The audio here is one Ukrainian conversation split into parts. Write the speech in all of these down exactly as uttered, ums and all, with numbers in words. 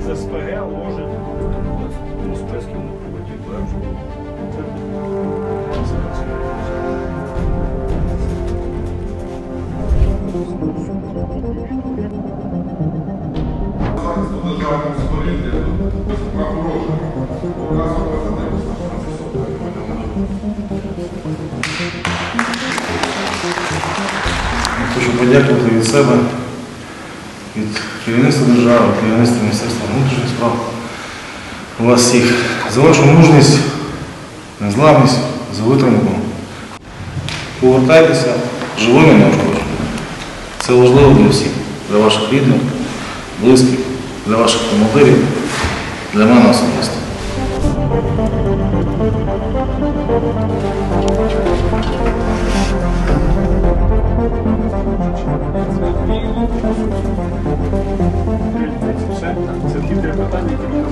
СПГ ложить Муспельському проводі. Хочу подякувати від себе, від керівництва держави, керівництва Міністерства внутрішніх справ, вас всіх за вашу мужність, незламність, за витримку. Повертайтеся живими неушкодженими. Це важливо для всіх, для ваших рідних, близьких, для ваших командирів, для мене особисто. Це ті три питання, які ми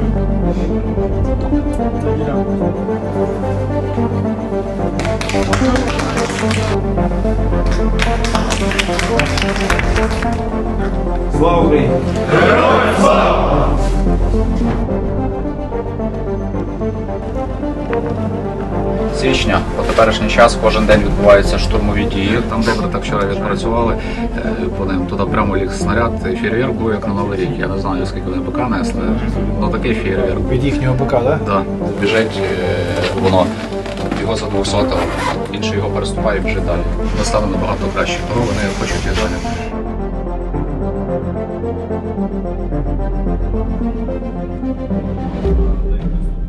казали. Слава Україні! Героям слава! Січня, по теперішній час кожен день відбуваються штурмові дії. Там добре так вчора відпрацювали, по ним туди прямо ліг снаряд, фейерверк був як на Новий рік. Я не знаю, скільки вони БК несли, але такий фейерверк. Від їхнього БК, так? Так, біжить воно, його за двохсотого, інший його переступає і біжить далі. Ми стали набагато краще, тому вони хочуть і далі. Thank you.